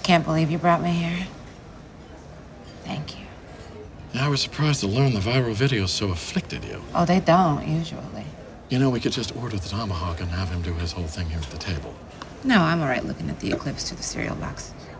Can't believe you brought me here. Thank you. Yeah, I was surprised to learn the viral videos so afflicted you. Oh, they don't, usually. You know, we could just order the tomahawk and have him do his whole thing here at the table. No, I'm all right looking at the eclipse through the cereal box.